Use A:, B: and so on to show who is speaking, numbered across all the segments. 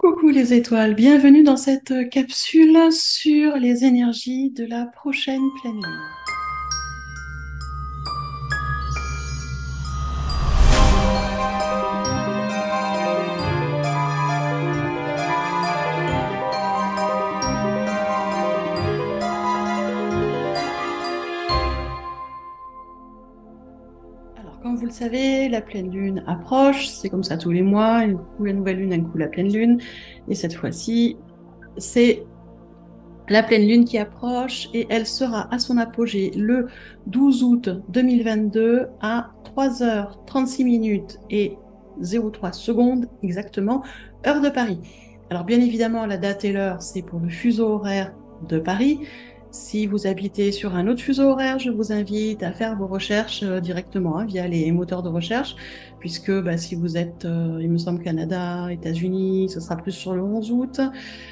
A: Coucou les étoiles, bienvenue dans cette capsule sur les énergies de la prochaine pleine lune. Alors, comme vous le savez, la pleine lune approche, c'est comme ça tous les mois, un coup la nouvelle lune, un coup la pleine lune, et cette fois-ci, c'est la pleine lune qui approche et elle sera à son apogée le 12 août 2022 à 3h36 minutes et 03 secondes exactement, heure de Paris. Alors bien évidemment, la date et l'heure, c'est pour le fuseau horaire de Paris. Si vous habitez sur un autre fuseau horaire, je vous invite à faire vos recherches directement via les moteurs de recherche, puisque si vous êtes, il me semble, Canada, États-Unis, ce sera plus sur le 11 août.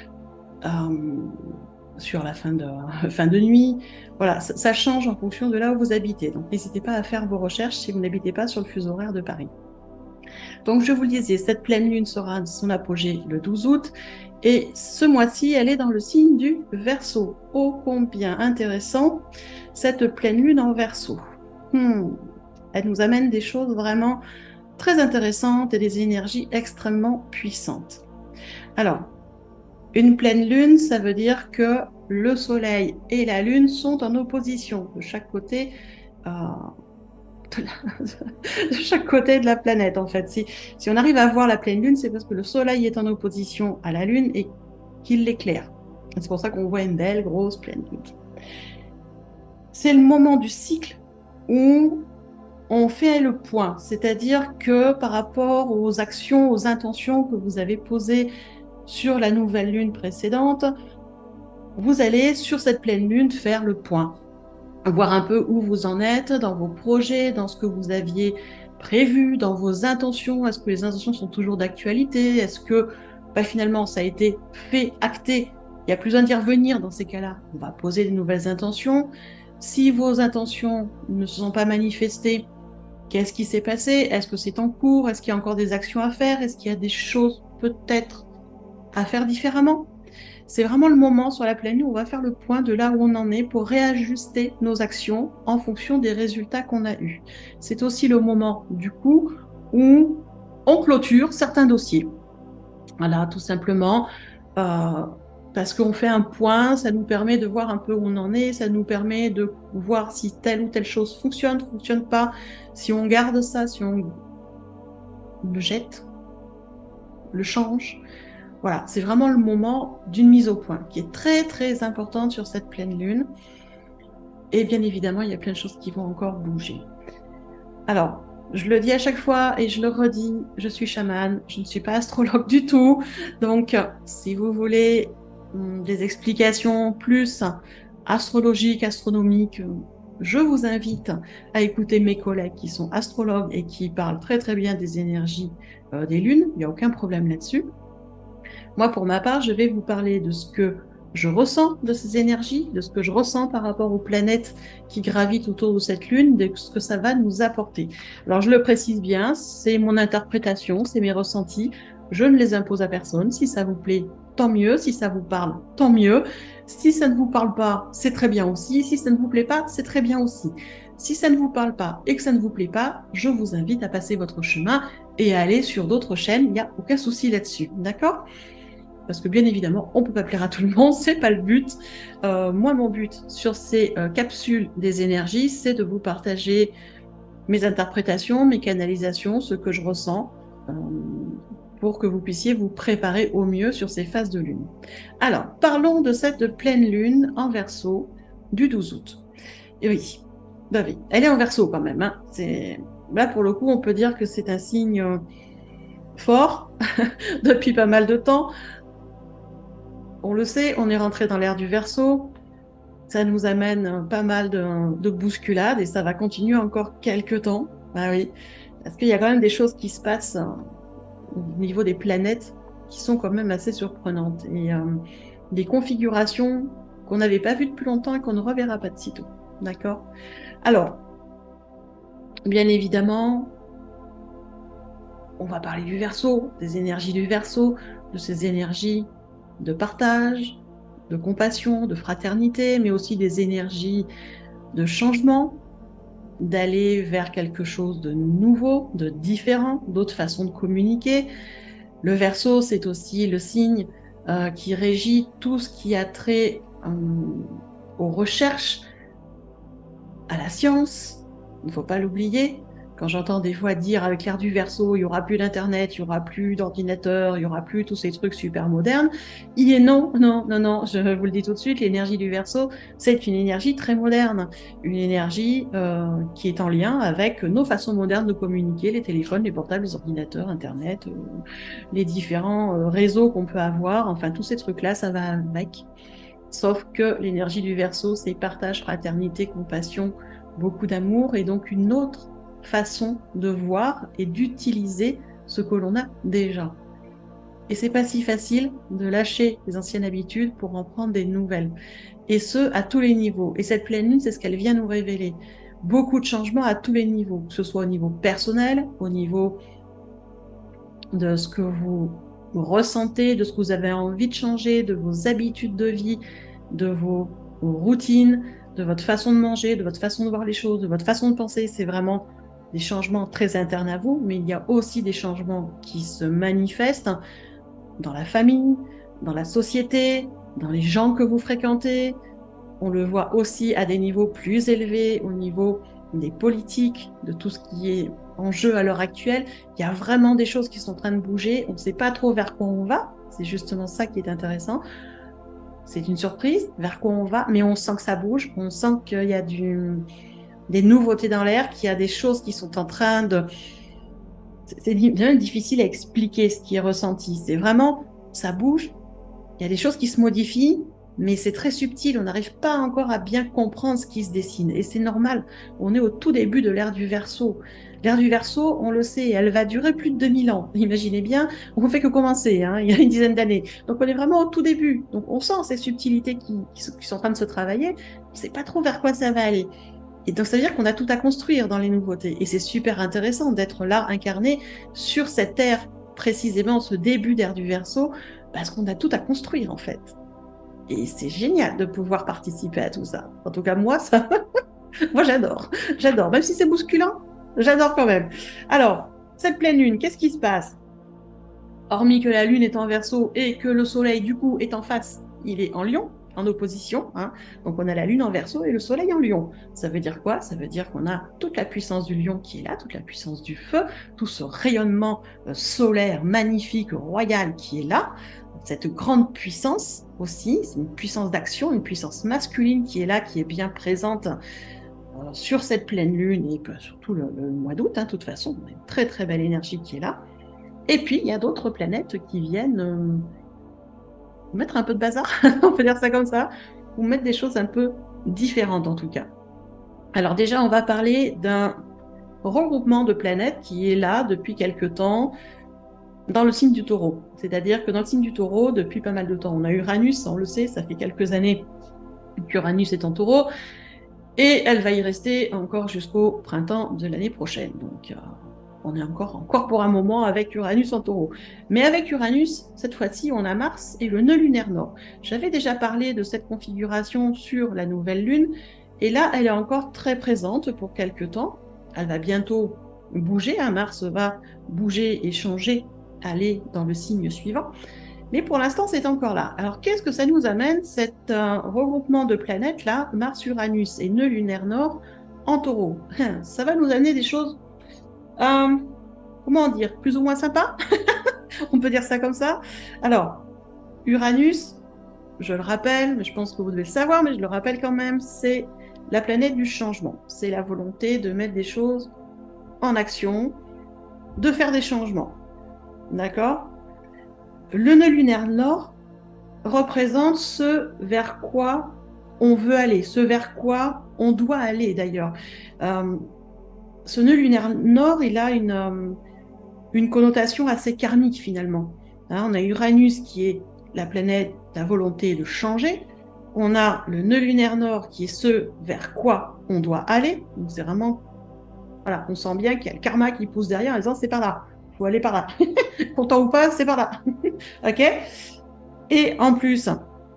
A: Sur la fin de nuit. Voilà, ça change en fonction de là où vous habitez. Donc n'hésitez pas à faire vos recherches si vous n'habitez pas sur le fuseau horaire de Paris. Donc je vous le disais, cette pleine lune sera son apogée le 12 août. Et ce mois-ci, elle est dans le signe du Verseau. Ô combien intéressant, cette pleine lune en Verseau. Elle nous amène des choses vraiment très intéressantes et des énergies extrêmement puissantes. Alors, une pleine lune, ça veut dire que le soleil et la lune sont en opposition de chaque côté de chaque côté de la planète, en fait. Si on arrive à voir la pleine lune, c'est parce que le soleil est en opposition à la lune et qu'il l'éclaire. C'est pour ça qu'on voit une belle, grosse pleine lune. C'est le moment du cycle où on fait le point, c'est-à-dire que par rapport aux actions, aux intentions que vous avez posées sur la nouvelle lune précédente, vous allez, sur cette pleine lune, faire le point, voir un peu où vous en êtes dans vos projets, dans ce que vous aviez prévu, dans vos intentions. Est-ce que les intentions sont toujours d'actualité? Est-ce que finalement ça a été fait, acté? Il n'y a plus besoin d'y revenir dans ces cas-là. On va poser de nouvelles intentions. Si vos intentions ne se sont pas manifestées, qu'est-ce qui s'est passé? Est-ce que c'est en cours? Est-ce qu'il y a encore des actions à faire? Est-ce qu'il y a des choses peut-être à faire différemment? C'est vraiment le moment sur la pleine lune où on va faire le point de là où on en est pour réajuster nos actions en fonction des résultats qu'on a eus. C'est aussi le moment, du coup, où on clôture certains dossiers. Voilà, tout simplement, parce qu'on fait un point, ça nous permet de voir un peu où on en est, ça nous permet de voir si telle ou telle chose fonctionne, fonctionne pas, si on garde ça, si on le jette, le change. Voilà, c'est vraiment le moment d'une mise au point qui est très très importante sur cette pleine lune. Et bien évidemment, il y a plein de choses qui vont encore bouger. Alors, je le dis à chaque fois et je le redis, je suis chamane, je ne suis pas astrologue du tout. Donc, si vous voulez des explications plus astrologiques, astronomiques, je vous invite à écouter mes collègues qui sont astrologues et qui parlent très très bien des énergies des lunes. Il n'y a aucun problème là-dessus. Moi, pour ma part, je vais vous parler de ce que je ressens de ces énergies, de ce que je ressens par rapport aux planètes qui gravitent autour de cette lune, de ce que ça va nous apporter. Alors, je le précise bien, c'est mon interprétation, c'est mes ressentis. Je ne les impose à personne. Si ça vous plaît, tant mieux. Si ça vous parle, tant mieux. Si ça ne vous parle pas, c'est très bien aussi. Si ça ne vous plaît pas, c'est très bien aussi. Si ça ne vous parle pas et que ça ne vous plaît pas, je vous invite à passer votre chemin et à aller sur d'autres chaînes. Il n'y a aucun souci là-dessus. D'accord? Parce que bien évidemment, on ne peut pas plaire à tout le monde, c'est pas le but. Moi, mon but sur ces capsules des énergies, c'est de vous partager mes interprétations, mes canalisations, ce que je ressens, pour que vous puissiez vous préparer au mieux sur ces phases de lune. Alors, parlons de cette pleine lune en Verseau du 12 août. Et oui, oui, elle est en Verseau quand même. Hein. Là, pour le coup, on peut dire que c'est un signe fort depuis pas mal de temps. On le sait, on est rentré dans l'ère du Verseau. Ça nous amène pas mal de bousculades et ça va continuer encore quelques temps. Ah oui, parce qu'il y a quand même des choses qui se passent au niveau des planètes qui sont quand même assez surprenantes et des configurations qu'on n'avait pas vues depuis longtemps et qu'on ne reverra pas de sitôt. D'accord? Alors, bien évidemment, on va parler du Verseau, des énergies du Verseau. de ces énergies de partage, de compassion, de fraternité, mais aussi des énergies de changement, d'aller vers quelque chose de nouveau, de différent, d'autres façons de communiquer. Le Verseau, c'est aussi le signe qui régit tout ce qui a trait aux recherches, à la science. Il ne faut pas l'oublier. Quand j'entends des fois dire avec l'ère du Verseau, il n'y aura plus d'Internet, il n'y aura plus d'ordinateur, il n'y aura plus tous ces trucs super modernes, il est non, non, non, non, je vous le dis tout de suite, l'énergie du Verseau, c'est une énergie très moderne, une énergie qui est en lien avec nos façons modernes de communiquer, les téléphones, les portables, les ordinateurs, Internet, les différents réseaux qu'on peut avoir, enfin tous ces trucs-là, ça va avec. Sauf que l'énergie du Verseau, c'est partage, fraternité, compassion, beaucoup d'amour, et donc une autre façon de voir et d'utiliser ce que l'on a déjà. Et c'est pas si facile de lâcher les anciennes habitudes pour en prendre des nouvelles. Et ce, à tous les niveaux. Et cette pleine lune, c'est ce qu'elle vient nous révéler. Beaucoup de changements à tous les niveaux, que ce soit au niveau personnel, au niveau de ce que vous ressentez, de ce que vous avez envie de changer, de vos habitudes de vie, de vos routines, de votre façon de manger, de votre façon de voir les choses, de votre façon de penser. C'est vraiment des changements très internes à vous, mais il y a aussi des changements qui se manifestent dans la famille, dans la société, dans les gens que vous fréquentez. On le voit aussi à des niveaux plus élevés, au niveau des politiques, de tout ce qui est en jeu à l'heure actuelle. Il y a vraiment des choses qui sont en train de bouger. On ne sait pas trop vers quoi on va. C'est justement ça qui est intéressant. C'est une surprise vers quoi on va, mais on sent que ça bouge. On sent qu'il y a des nouveautés dans l'air, qu'il y a des choses qui sont en train de... C'est bien difficile à expliquer ce qui est ressenti. C'est vraiment, ça bouge. Il y a des choses qui se modifient, mais c'est très subtil, on n'arrive pas encore à bien comprendre ce qui se dessine. Et c'est normal, on est au tout début de l'ère du Verseau. L'ère du Verseau, on le sait, elle va durer plus de 2000 ans. Imaginez bien, on ne fait que commencer, hein, il y a une dizaine d'années. Donc on est vraiment au tout début. Donc on sent ces subtilités qui sont en train de se travailler. On ne sait pas trop vers quoi ça va aller. Et donc ça veut dire qu'on a tout à construire dans les nouveautés. Et c'est super intéressant d'être là, incarné sur cette ère, précisément ce début d'ère du Verseau, parce qu'on a tout à construire en fait. Et c'est génial de pouvoir participer à tout ça. En tout cas, moi, ça, moi j'adore. J'adore. Même si c'est bousculant, j'adore quand même. Alors, cette pleine lune, qu'est-ce qui se passe? Hormis que la lune est en Verseau et que le soleil, du coup, est en face, il est en Lion, en opposition. Hein. Donc, on a la lune en Verseau et le soleil en Lion. Ça veut dire quoi? Ça veut dire qu'on a toute la puissance du lion qui est là, toute la puissance du feu, tout ce rayonnement solaire magnifique, royal qui est là. Cette grande puissance aussi, c'est une puissance d'action, une puissance masculine qui est là, qui est bien présente sur cette pleine lune et surtout le mois d'août. Hein, de toute façon, on a une très très belle énergie qui est là. Et puis, il y a d'autres planètes qui viennent mettre un peu de bazar, on peut dire ça comme ça, ou mettre des choses un peu différentes en tout cas. Alors déjà, on va parler d'un regroupement de planètes qui est là depuis quelque temps dans le signe du Taureau. C'est-à-dire que dans le signe du Taureau, depuis pas mal de temps, on a Uranus, on le sait, ça fait quelques années qu'Uranus est en Taureau, et elle va y rester encore jusqu'au printemps de l'année prochaine. Donc, on est encore pour un moment avec Uranus en Taureau. Mais avec Uranus, cette fois-ci, on a Mars et le nœud lunaire nord. J'avais déjà parlé de cette configuration sur la nouvelle lune, et là, elle est encore très présente pour quelques temps. Elle va bientôt bouger, hein. Mars va bouger et changer, aller dans le signe suivant. Mais pour l'instant, c'est encore là. Alors, qu'est-ce que ça nous amène, cet regroupement de planètes là, Mars, Uranus et nœud lunaire nord en Taureau? Ça va nous amener des choses, comment dire, plus ou moins sympas. On peut dire ça comme ça. Alors, Uranus, je le rappelle, mais je pense que vous devez le savoir, mais je le rappelle quand même, c'est la planète du changement. C'est la volonté de mettre des choses en action, de faire des changements. D'accord? Le nœud lunaire nord représente ce vers quoi on veut aller, ce vers quoi on doit aller d'ailleurs. Ce nœud lunaire nord, il a une connotation assez karmique finalement. Hein, on a Uranus qui est la planète de la volonté de changer. On a le nœud lunaire nord qui est ce vers quoi on doit aller. Donc c'est vraiment, voilà, on sent bien qu'il y a le karma qui pousse derrière en disant c'est par là. faut aller par là. Content ou pas, c'est par là. OK? Et en plus,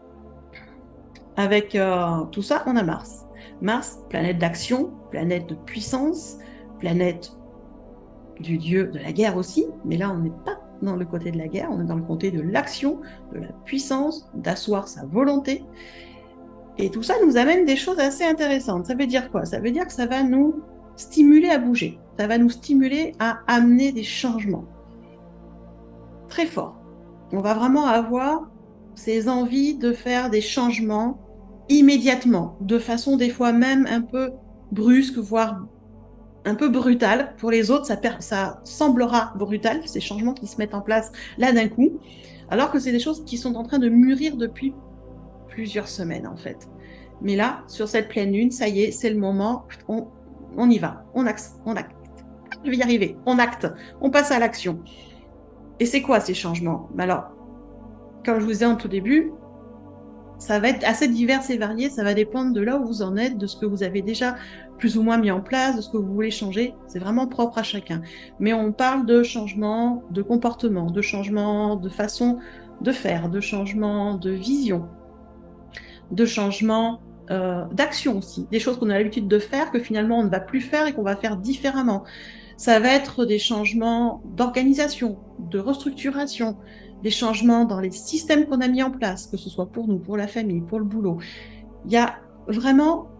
A: avec tout ça, on a Mars. Mars, planète d'action, planète de puissance, planète du dieu de la guerre aussi, mais là, on n'est pas dans le côté de la guerre, on est dans le côté de l'action, de la puissance, d'asseoir sa volonté. Et tout ça nous amène des choses assez intéressantes. Ça veut dire quoi? Ça veut dire que ça va nous stimuler à bouger, ça va nous stimuler à amener des changements très forts. On va vraiment avoir ces envies de faire des changements immédiatement, de façon des fois même un peu brusque, voire un peu brutale. Pour les autres, ça semblera brutal, ces changements qui se mettent en place là d'un coup, alors que c'est des choses qui sont en train de mûrir depuis plusieurs semaines en fait. Mais là, sur cette pleine lune, ça y est, c'est le moment, on y va, on acte, je vais y arriver, on acte, on passe à l'action. Et c'est quoi ces changements? Alors, comme je vous disais en tout début, ça va être assez divers et varié, ça va dépendre de là où vous en êtes, de ce que vous avez déjà plus ou moins mis en place, de ce que vous voulez changer. C'est vraiment propre à chacun. Mais on parle de changement de comportement, de changement de façon de faire, de changement de vision, de changement d'action aussi. Des choses qu'on a l'habitude de faire que finalement on ne va plus faire et qu'on va faire différemment. Ça va être des changements d'organisation, de restructuration, des changements dans les systèmes qu'on a mis en place, que ce soit pour nous, pour la famille, pour le boulot. Il y a vraiment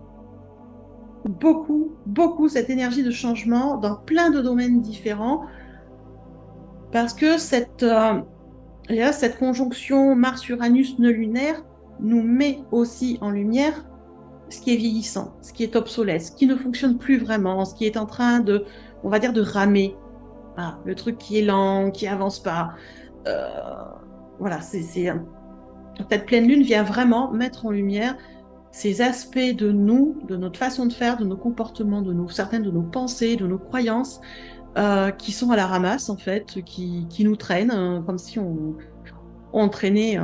A: beaucoup cette énergie de changement dans plein de domaines différents parce que cette conjonction Mars-Uranus nœud lunaire nous met aussi en lumière ce qui est vieillissant, ce qui est obsolète, ce qui ne fonctionne plus vraiment, ce qui est en train de, on va dire, de ramer. Ah, le truc qui est lent, qui avance pas. Euh, voilà, cette pleine lune vient vraiment mettre en lumière ces aspects de nous, de notre façon de faire, de nos comportements, certaines de nos pensées, de nos croyances, qui sont à la ramasse en fait, qui nous traînent, comme si on traînait,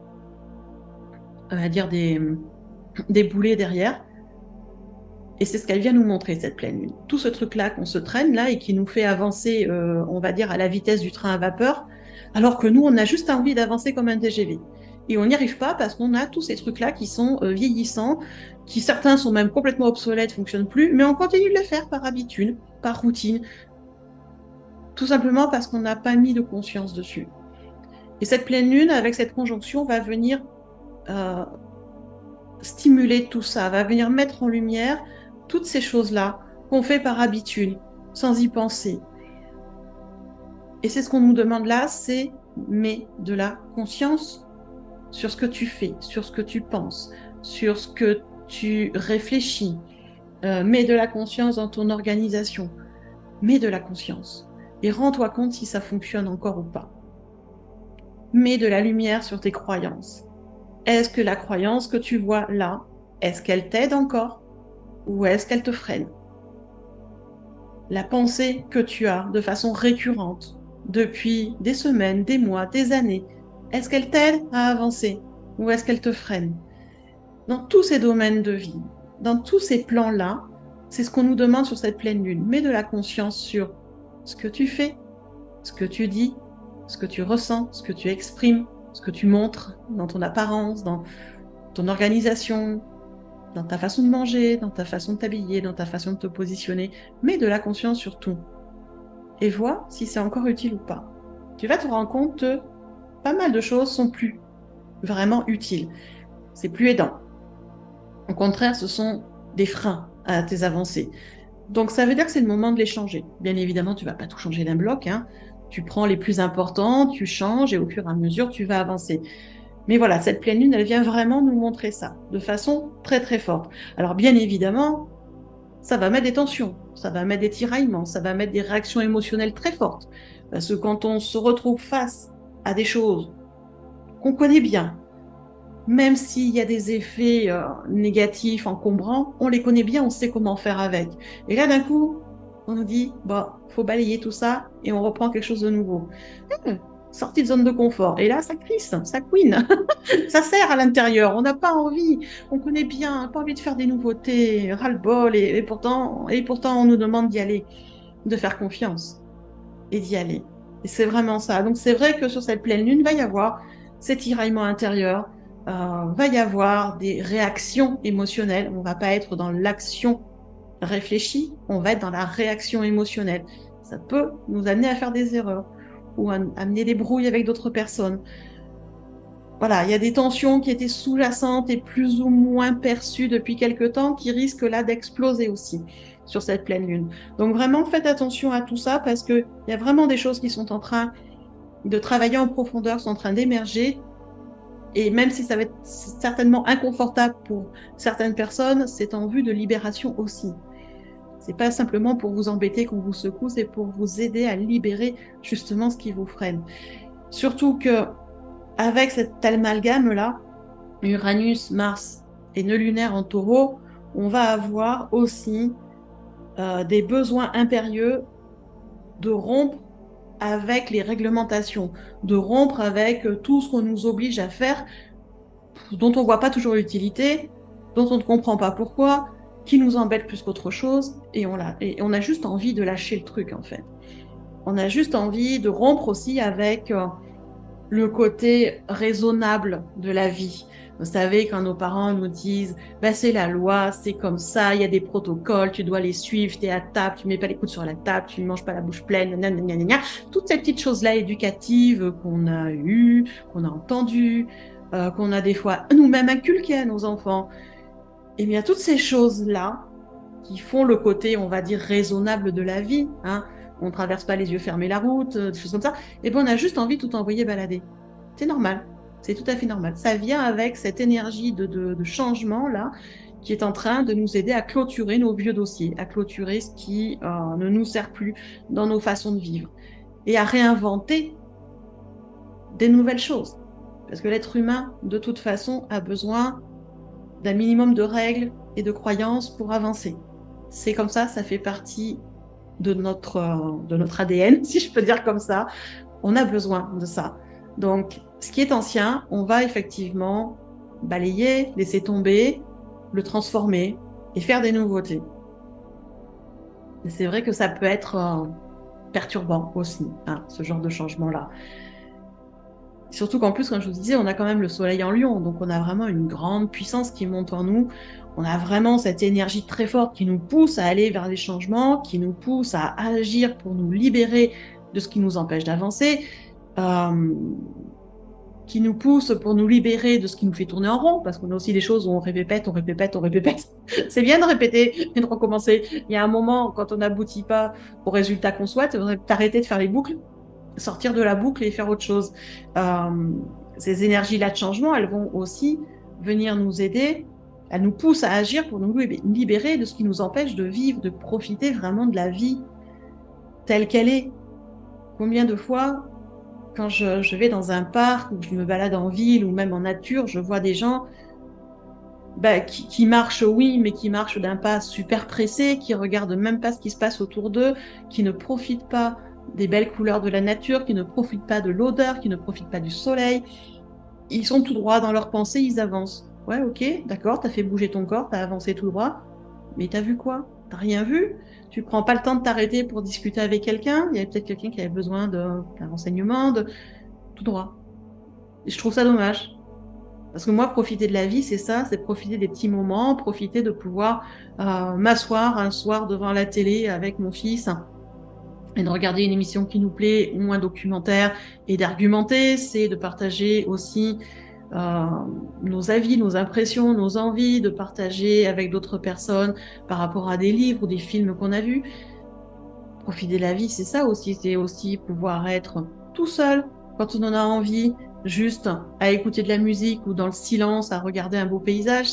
A: on va dire des boulets derrière. Et c'est ce qu'elle vient nous montrer, cette pleine lune. Tout ce truc-là qu'on se traîne là et qui nous fait avancer, on va dire, à la vitesse du train à vapeur, alors que nous, on a juste envie d'avancer comme un TGV. Et on n'y arrive pas parce qu'on a tous ces trucs-là qui sont vieillissants, qui certains sont même complètement obsolètes, fonctionnent plus, mais on continue de les faire par habitude, par routine, tout simplement parce qu'on n'a pas mis de conscience dessus. Et cette pleine lune, avec cette conjonction, va venir stimuler tout ça, va venir mettre en lumière toutes ces choses-là qu'on fait par habitude, sans y penser. Et c'est ce qu'on nous demande là, c'est mets de la conscience sur ce que tu fais, sur ce que tu penses, sur ce que tu réfléchis. Mets de la conscience dans ton organisation. Mets de la conscience. Et rends-toi compte si ça fonctionne encore ou pas. Mets de la lumière sur tes croyances. Est-ce que la croyance que tu vois là, est-ce qu'elle t'aide encore ou est-ce qu'elle te freine? La pensée que tu as de façon récurrente depuis des semaines, des mois, des années, est-ce qu'elle t'aide à avancer ou est-ce qu'elle te freine? Dans tous ces domaines de vie, dans tous ces plans-là, c'est ce qu'on nous demande sur cette pleine lune. Mets de la conscience sur ce que tu fais, ce que tu dis, ce que tu ressens, ce que tu exprimes, ce que tu montres dans ton apparence, dans ton organisation, dans ta façon de manger, dans ta façon de t'habiller, dans ta façon de te positionner. Mets de la conscience sur tout. Et vois si c'est encore utile ou pas. Tu vas te rendre compte que pas mal de choses sont plus vraiment utiles. C'est plus aidant. Au contraire, ce sont des freins à tes avancées. Donc ça veut dire que c'est le moment de les changer. Bien évidemment, tu vas pas tout changer d'un bloc, hein. Tu prends les plus importants, tu changes et au fur et à mesure, tu vas avancer. Mais voilà, cette pleine lune, elle vient vraiment nous montrer ça de façon très très forte. Alors bien évidemment, ça va mettre des tensions, ça va mettre des tiraillements, ça va mettre des réactions émotionnelles très fortes. Parce que quand on se retrouve face à des choses qu'on connaît bien, même s'il y a des effets négatifs, encombrants, on les connaît bien, on sait comment faire avec. Et là, d'un coup, on nous dit, bon, faut balayer tout ça et on reprend quelque chose de nouveau. Sortie de zone de confort. Et là, ça crisse, ça couine, ça serre à l'intérieur. On n'a pas envie, on connaît bien, on n'a pas envie de faire des nouveautés, ras-le-bol, et pourtant, on nous demande d'y aller, de faire confiance. et d'y aller. Et c'est vraiment ça. Donc c'est vrai que sur cette pleine lune, va y avoir ces tiraillements intérieurs, va y avoir des réactions émotionnelles. On va pas être dans l'action réfléchie, on va être dans la réaction émotionnelle. Ça peut nous amener à faire des erreurs ou à amener des brouilles avec d'autres personnes. Voilà, il y a des tensions qui étaient sous-jacentes et plus ou moins perçues depuis quelque temps qui risquent là d'exploser aussi sur cette pleine lune. Donc vraiment, faites attention à tout ça parce qu'il y a vraiment des choses qui sont en train de travailler en profondeur, sont en train d'émerger. Et même si ça va être certainement inconfortable pour certaines personnes, c'est en vue de libération aussi. C'est pas simplement pour vous embêter qu'on vous secoue, c'est pour vous aider à libérer justement ce qui vous freine. Surtout que avec cet amalgame-là, Uranus, Mars et nœud lunaire en taureau, on va avoir aussi des besoins impérieux de rompre avec les réglementations, de rompre avec tout ce qu'on nous oblige à faire, dont on ne voit pas toujours l'utilité, dont on ne comprend pas pourquoi, qui nous embête plus qu'autre chose, et on a juste envie de lâcher le truc en fait. On a juste envie de rompre aussi avec le côté raisonnable de la vie. Vous savez, quand nos parents nous disent bah, c'est la loi, c'est comme ça, il y a des protocoles, tu dois les suivre, tu es à table, tu mets pas les coudes sur la table, tu ne manges pas la bouche pleine, nanana. Toutes ces petites choses-là éducatives qu'on a eues, qu'on a entendues, qu'on a des fois nous-mêmes inculquées à nos enfants. Et bien, toutes ces choses-là qui font le côté, on va dire, raisonnable de la vie, hein, on ne traverse pas les yeux fermés la route, des choses comme ça, et bien on a juste envie de tout envoyer balader. C'est normal, c'est tout à fait normal. Ça vient avec cette énergie de changement là qui est en train de nous aider à clôturer nos vieux dossiers, à clôturer ce qui ne nous sert plus dans nos façons de vivre et à réinventer des nouvelles choses. Parce que l'être humain, de toute façon, a besoin d'un minimum de règles et de croyances pour avancer. C'est comme ça fait partie de notre ADN, si je peux dire comme ça. On a besoin de ça. Donc, ce qui est ancien, on va effectivement balayer, laisser tomber, le transformer et faire des nouveautés. Et c'est vrai que ça peut être perturbant aussi, hein, ce genre de changement-là. Surtout qu'en plus, comme je vous disais, on a quand même le soleil en lion, donc on a vraiment une grande puissance qui monte en nous. On a vraiment cette énergie très forte qui nous pousse à aller vers les changements, qui nous pousse à agir pour nous libérer de ce qui nous empêche d'avancer, qui nous pousse pour nous libérer de ce qui nous fait tourner en rond, parce qu'on a aussi des choses où on répète, on répète, on répète. C'est bien de répéter et de recommencer. Il y a un moment, quand on n'aboutit pas au résultat qu'on souhaite, il faudrait arrêter de faire les boucles, sortir de la boucle et faire autre chose. Ces énergies-là de changement, elles vont aussi venir nous aider, elles nous poussent à agir pour nous libérer de ce qui nous empêche de vivre, de profiter vraiment de la vie telle qu'elle est. Combien de fois, quand je vais dans un parc ou je me balade en ville ou même en nature, je vois des gens qui marchent, oui, mais qui marchent d'un pas super pressé, qui regardent même pas ce qui se passe autour d'eux, qui ne profitent pas des belles couleurs de la nature, qui ne profitent pas de l'odeur, qui ne profitent pas du soleil. Ils sont tout droit dans leurs pensées, ils avancent. Ouais, ok, d'accord, t'as fait bouger ton corps, t'as avancé tout droit, mais t'as vu quoi? T'as rien vu? Tu prends pas le temps de t'arrêter pour discuter avec quelqu'un? Il y avait peut-être quelqu'un qui avait besoin d'un renseignement, tout droit. Et je trouve ça dommage. Parce que moi, profiter de la vie, c'est ça, c'est profiter des petits moments, profiter de pouvoir m'asseoir un soir devant la télé avec mon fils et de regarder une émission qui nous plaît ou un documentaire et d'argumenter, c'est de partager aussi nos avis, nos impressions, nos envies, de partager avec d'autres personnes par rapport à des livres ou des films qu'on a vus. Profiter de la vie, c'est ça aussi, c'est aussi pouvoir être tout seul quand on en a envie, juste à écouter de la musique ou dans le silence, à regarder un beau paysage.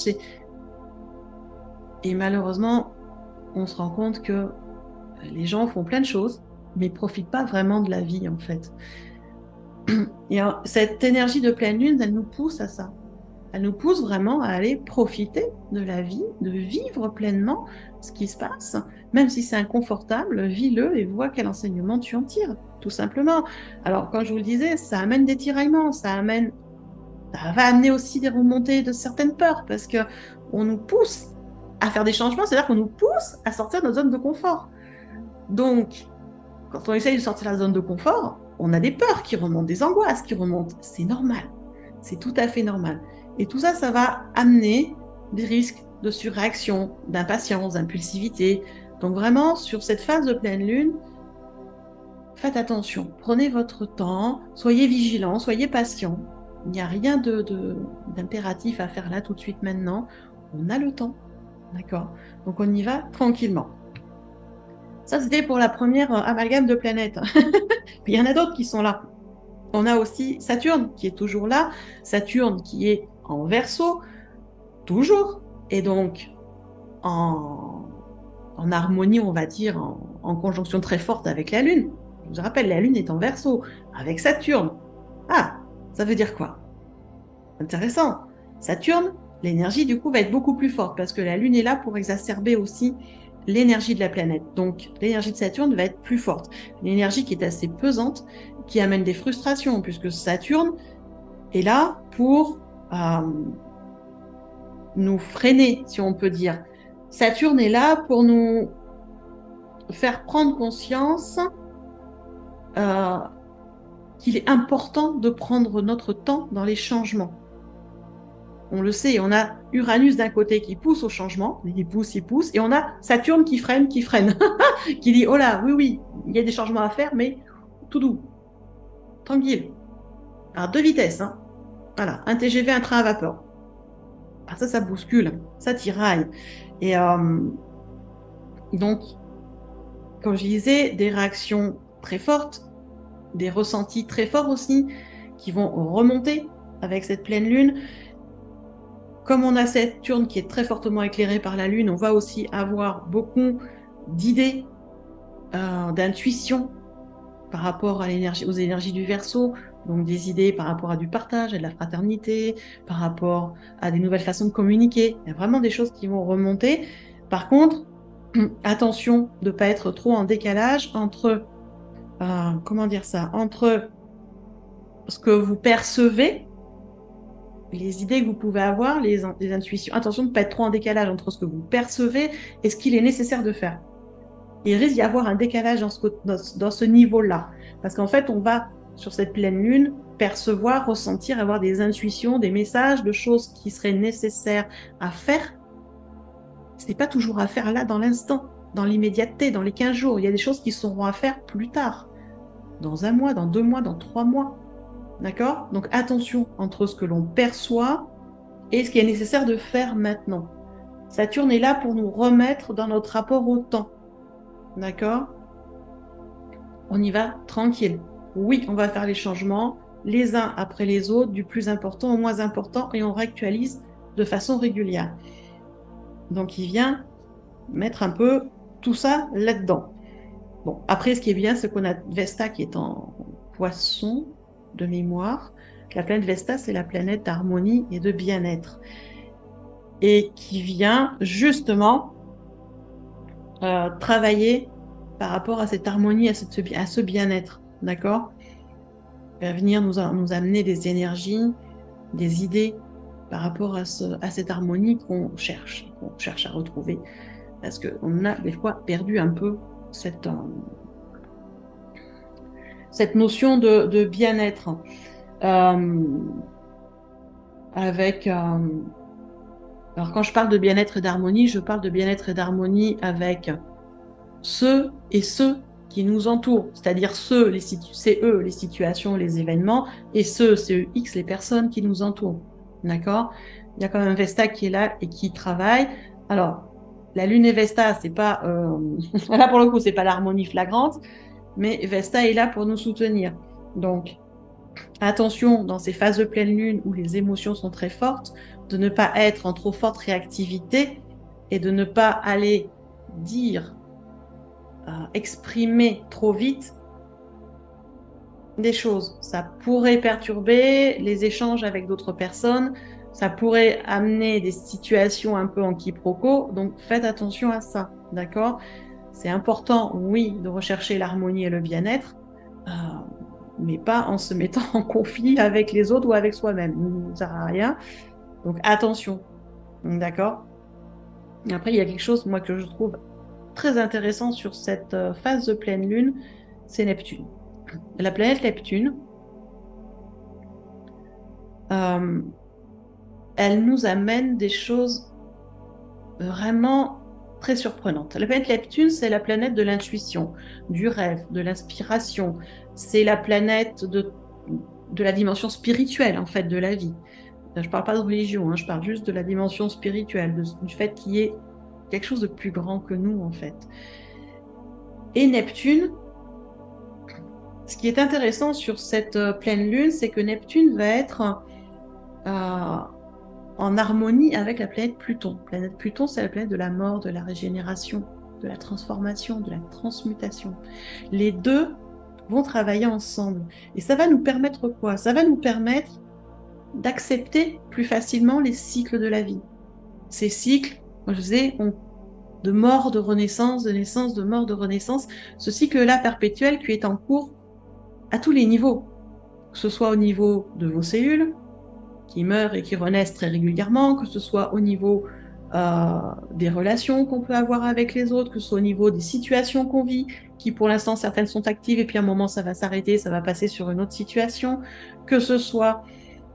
A: Et malheureusement, on se rend compte que les gens font plein de choses, mais ne profitent pas vraiment de la vie, en fait. Et cette énergie de pleine lune, elle nous pousse à ça. Elle nous pousse vraiment à aller profiter de la vie, de vivre pleinement ce qui se passe, même si c'est inconfortable, vis-le et vois quel enseignement tu en tires, tout simplement. Alors, comme je vous le disais, ça amène des tiraillements, ça va amener aussi des remontées de certaines peurs, parce que on nous pousse à faire des changements, c'est-à-dire qu'on nous pousse à sortir de notre zone de confort. Donc, quand on essaye de sortir de la zone de confort, on a des peurs qui remontent, des angoisses qui remontent. C'est normal. C'est tout à fait normal. Et tout ça, ça va amener des risques de surréaction, d'impatience, d'impulsivité. Donc vraiment, sur cette phase de pleine lune, faites attention. Prenez votre temps, soyez vigilants, soyez patients. Il n'y a rien d'impératif à faire là tout de suite maintenant. On a le temps. D'accord? Donc on y va tranquillement. Ça, c'était pour la première amalgame de planètes. Il y en a d'autres qui sont là. On a aussi Saturne qui est toujours là. Saturne qui est en Verseau, toujours. Et donc en harmonie, on va dire, en conjonction très forte avec la Lune. Je vous rappelle, la Lune est en Verseau, avec Saturne. Ah, ça veut dire quoi? Intéressant. Saturne, l'énergie du coup va être beaucoup plus forte parce que la Lune est là pour exacerber aussi l'énergie de la planète. Donc l'énergie de Saturne va être plus forte. Une énergie qui est assez pesante, qui amène des frustrations puisque Saturne est là pour nous freiner, si on peut dire. Saturne est là pour nous faire prendre conscience qu'il est important de prendre notre temps dans les changements. On le sait, on a Uranus d'un côté qui pousse au changement, il pousse, et on a Saturne qui freine, qui dit, oh là, oui, oui, il y a des changements à faire, mais tout doux, tranquille. Alors, deux vitesses, hein. Voilà, un TGV, un train à vapeur. Alors ça bouscule, ça tiraille. Et donc, comme je disais, des réactions très fortes, des ressentis très forts aussi, qui vont remonter avec cette pleine lune. Comme on a Saturne qui est très fortement éclairée par la Lune, on va aussi avoir beaucoup d'idées, d'intuition par rapport aux énergies du Verseau, donc des idées par rapport à du partage, à de la fraternité, par rapport à des nouvelles façons de communiquer. Il y a vraiment des choses qui vont remonter. Par contre, attention de ne pas être trop en décalage entre, comment dire ça, entre ce que vous percevez, les idées que vous pouvez avoir, les intuitions. Attention de ne pas être trop en décalage entre ce que vous percevez et ce qu'il est nécessaire de faire. Il risque d'y avoir un décalage dans ce niveau-là. Parce qu'en fait, on va, sur cette pleine lune, percevoir, ressentir, avoir des intuitions, des messages de choses qui seraient nécessaires à faire. Ce n'est pas toujours à faire là, dans l'instant, dans l'immédiateté, dans les 15 jours. Il y a des choses qui seront à faire plus tard, dans 1 mois, dans 2 mois, dans 3 mois. D'accord? Donc attention entre ce que l'on perçoit et ce qui est nécessaire de faire maintenant. Saturne est là pour nous remettre dans notre rapport au temps. D'accord? On y va tranquille. Oui, on va faire les changements, les uns après les autres, du plus important au moins important, et on réactualise de façon régulière. Donc il vient mettre un peu tout ça là-dedans. Bon, après, ce qui est bien, c'est qu'on a Vesta qui est en Poisson, de mémoire. La planète Vesta, c'est la planète d'harmonie et de bien-être. Et qui vient justement travailler par rapport à cette harmonie, à ce bien-être. D'accord? Il va venir nous amener des énergies, des idées par rapport à cette harmonie qu'on cherche à retrouver. Parce qu'on a des fois perdu un peu cette notion de bien-être. Alors quand je parle de bien-être et d'harmonie, je parle de bien-être et d'harmonie avec ceux qui nous entourent, c'est-à-dire c'est eux les situations, les événements, et c'est eux X les personnes qui nous entourent. D'accord? Il y a quand même Vesta qui est là et qui travaille. Alors, la Lune et Vesta, c'est pas là pour le coup, c'est pas l'harmonie flagrante, mais Vesta est là pour nous soutenir. Donc, attention dans ces phases de pleine lune où les émotions sont très fortes, de ne pas être en trop forte réactivité et de ne pas aller dire, exprimer trop vite des choses. Ça pourrait perturber les échanges avec d'autres personnes, ça pourrait amener des situations un peu en quiproquo, donc faites attention à ça, d'accord? C'est important, oui, de rechercher l'harmonie et le bien-être, mais pas en se mettant en conflit avec les autres ou avec soi-même. Ça ne sert à rien. Donc attention, d'accord? Après, il y a quelque chose, moi, que je trouve très intéressant sur cette phase de pleine lune, c'est Neptune. La planète Neptune, elle nous amène des choses vraiment très surprenantes. La planète Neptune, c'est la planète de l'intuition, du rêve, de l'inspiration. C'est la planète de la dimension spirituelle, en fait, de la vie. Je ne parle pas de religion, hein, je parle juste de la dimension spirituelle, du fait qu'il y ait quelque chose de plus grand que nous, en fait. Et Neptune, ce qui est intéressant sur cette pleine lune, c'est que Neptune va être en harmonie avec la planète Pluton. La planète Pluton, c'est la planète de la mort, de la régénération, de la transformation, de la transmutation. Les deux vont travailler ensemble. Et ça va nous permettre quoi? Ça va nous permettre d'accepter plus facilement les cycles de la vie. Ces cycles, comme je disais, de mort, de renaissance, de naissance, de mort, de renaissance, ce cycle-là perpétuel qui est en cours à tous les niveaux, que ce soit au niveau de vos cellules, qui meurent et qui renaissent très régulièrement, que ce soit au niveau des relations qu'on peut avoir avec les autres, que ce soit au niveau des situations qu'on vit, qui pour l'instant certaines sont actives et puis à un moment ça va s'arrêter, ça va passer sur une autre situation, que ce soit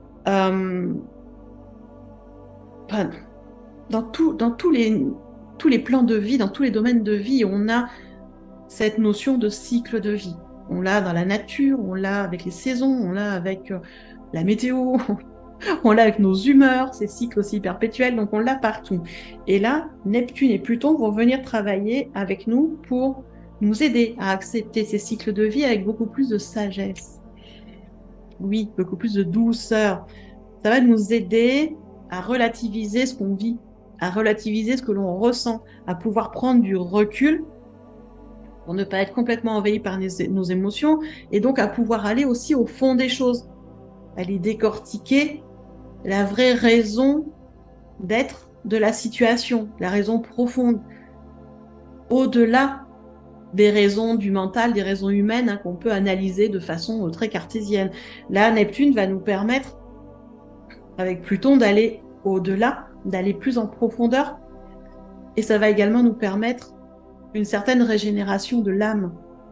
A: dans tous les plans de vie, dans tous les domaines de vie, on a cette notion de cycle de vie. On l'a dans la nature, on l'a avec les saisons, on l'a avec la météo, on l'a avec nos humeurs, ces cycles aussi perpétuels, donc on l'a partout. Et là, Neptune et Pluton vont venir travailler avec nous pour nous aider à accepter ces cycles de vie avec beaucoup plus de sagesse. Oui, beaucoup plus de douceur. Ça va nous aider à relativiser ce qu'on vit, à relativiser ce que l'on ressent, à pouvoir prendre du recul pour ne pas être complètement envahi par nos émotions et donc à pouvoir aller aussi au fond des choses, aller décortiquer la vraie raison d'être de la situation, la raison profonde, au-delà des raisons du mental, des raisons humaines qu'on peut analyser de façon très cartésienne. Là, Neptune va nous permettre, avec Pluton, d'aller au-delà, d'aller plus en profondeur, et ça va également nous permettre une certaine régénération de l'âme,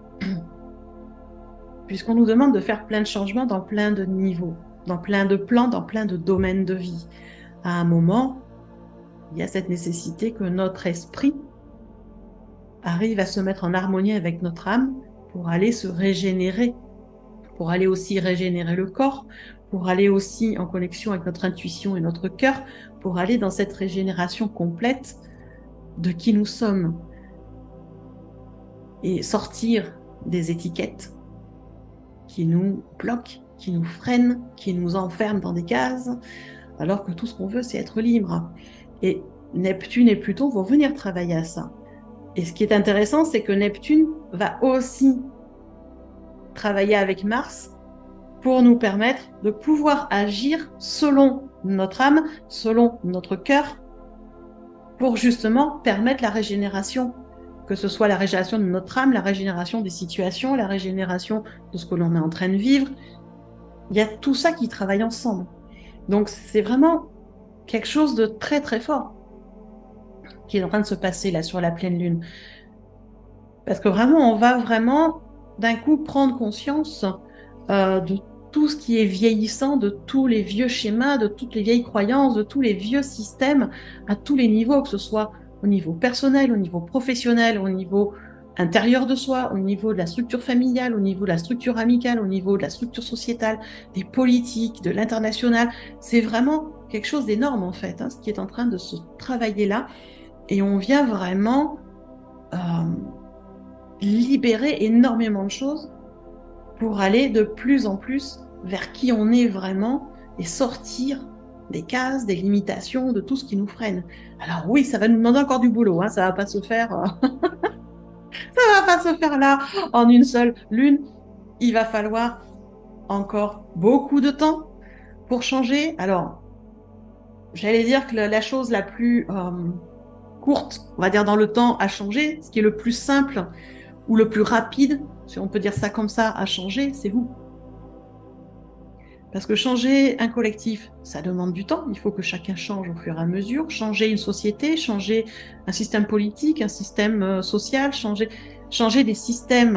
A: puisqu'on nous demande de faire plein de changements dans plein de niveaux, dans plein de plans, dans plein de domaines de vie. À un moment, il y a cette nécessité que notre esprit arrive à se mettre en harmonie avec notre âme pour aller se régénérer, pour aller aussi régénérer le corps, pour aller aussi en connexion avec notre intuition et notre cœur, pour aller dans cette régénération complète de qui nous sommes et sortir des étiquettes qui nous bloquent, qui nous freinent, qui nous enferment dans des cases, alors que tout ce qu'on veut, c'est être libre. Et Neptune et Pluton vont venir travailler à ça. Et ce qui est intéressant, c'est que Neptune va aussi travailler avec Mars pour nous permettre de pouvoir agir selon notre âme, selon notre cœur, pour justement permettre la régénération, que ce soit la régénération de notre âme, la régénération des situations, la régénération de ce que l'on est en train de vivre. Il y a tout ça qui travaille ensemble. Donc c'est vraiment quelque chose de très très fort qui est en train de se passer là sur la pleine lune. Parce que vraiment, on va vraiment d'un coup prendre conscience de tout ce qui est vieillissant, de tous les vieux schémas, de toutes les vieilles croyances, de tous les vieux systèmes à tous les niveaux, que ce soit au niveau personnel, au niveau professionnel, au niveau intérieur de soi, au niveau de la structure familiale, au niveau de la structure amicale, au niveau de la structure sociétale, des politiques, de l'international. C'est vraiment quelque chose d'énorme en fait, ce qui est en train de se travailler là. Et on vient vraiment libérer énormément de choses pour aller de plus en plus vers qui on est vraiment et sortir des cases, des limitations, de tout ce qui nous freine. Alors oui, ça va nous demander encore du boulot, ça va pas se faire, ça va pas se faire là en une seule lune. Il va falloir encore beaucoup de temps pour changer. Alors, j'allais dire que la chose la plus courte, on va dire dans le temps à changer, ce qui est le plus simple ou le plus rapide, si on peut dire ça comme ça, à changer, c'est vous. Parce que changer un collectif, ça demande du temps. Il faut que chacun change au fur et à mesure. Changer une société, changer un système politique, un système social, changer des systèmes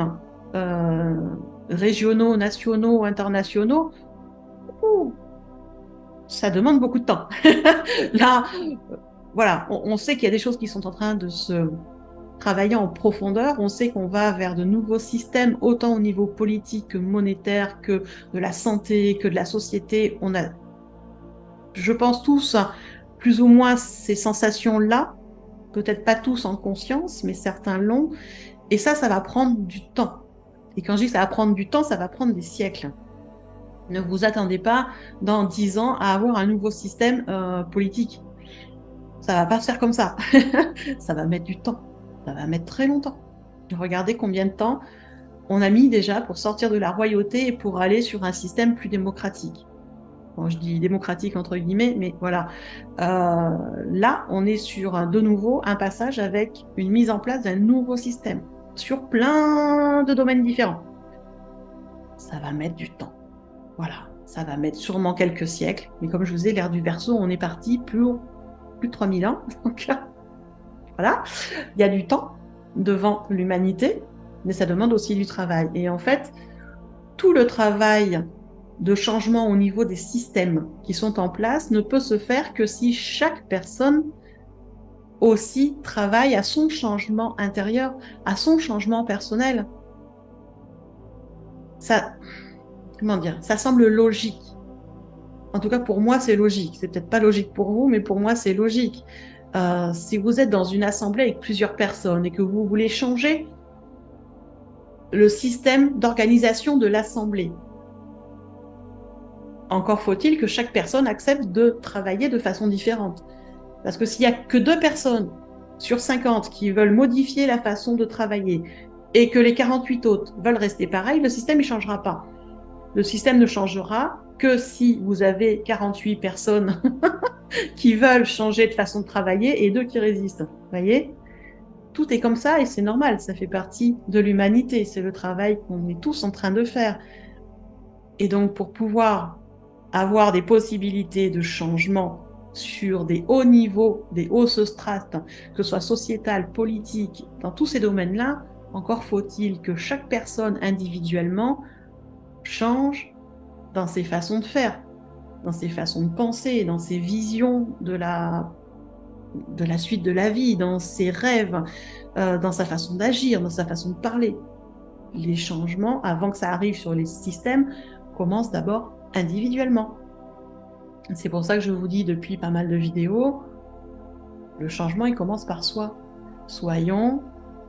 A: euh, régionaux, nationaux, internationaux, ouh, ça demande beaucoup de temps. Là, voilà, on sait qu'il y a des choses qui sont en train de se travailler en profondeur. On sait qu'on va vers de nouveaux systèmes, autant au niveau politique que monétaire, que de la santé, que de la société. On a, je pense tous, plus ou moins ces sensations-là, peut-être pas tous en conscience, mais certains l'ont. Et ça va prendre du temps. Et quand je dis que ça va prendre du temps, ça va prendre des siècles. Ne vous attendez pas dans 10 ans à avoir un nouveau système politique. Ça va pas se faire comme ça. Ça va mettre du temps. Ça va mettre très longtemps. Regardez combien de temps on a mis déjà pour sortir de la royauté et pour aller sur un système plus démocratique. Bon, je dis démocratique entre guillemets, mais voilà. Là, on est sur de nouveau un passage avec une mise en place d'un nouveau système sur plein de domaines différents. Ça va mettre du temps. Voilà, ça va mettre sûrement quelques siècles. Mais comme je vous ai l'ère du Verseau, on est parti plus de 3000 ans. Donc voilà, il y a du temps devant l'humanité, mais ça demande aussi du travail. Et en fait, tout le travail de changement au niveau des systèmes qui sont en place ne peut se faire que si chaque personne aussi travaille à son changement intérieur, à son changement personnel. Ça, comment dire, ça semble logique. En tout cas, pour moi, c'est logique. C'est peut-être pas logique pour vous, mais pour moi, c'est logique. Si vous êtes dans une assemblée avec plusieurs personnes et que vous voulez changer le système d'organisation de l'assemblée, encore faut-il que chaque personne accepte de travailler de façon différente. Parce que s'il n'y a que 2 personnes sur 50 qui veulent modifier la façon de travailler et que les 48 autres veulent rester pareil, le système ne changera pas. Le système ne changera que si vous avez 48 personnes qui veulent changer de façon de travailler et 2 qui résistent. Vous voyez ? Tout est comme ça et c'est normal, ça fait partie de l'humanité, c'est le travail qu'on est tous en train de faire. Et donc pour pouvoir avoir des possibilités de changement sur des hauts niveaux, des hausses strates, que ce soit sociétal, politique, dans tous ces domaines-là, encore faut-il que chaque personne individuellement change dans ses façons de faire, dans ses façons de penser, dans ses visions de la suite de la vie, dans ses rêves, dans sa façon d'agir, dans sa façon de parler. Les changements, avant que ça arrive sur les systèmes, commencent d'abord individuellement. C'est pour ça que je vous dis depuis pas mal de vidéos, le changement, il commence par soi. Soyons